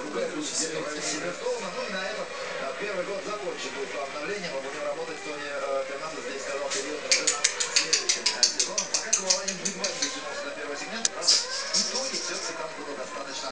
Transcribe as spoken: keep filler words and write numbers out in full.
Ну, на этом первый год закончен будет по обновлениям. Мы будем работать с Тони Фернандо, здесь сказал, серьезно уже над следующим сезоном. Пока Коваланин едва не дотянулся до первого сегмента, правда, в итоге все-таки там было достаточно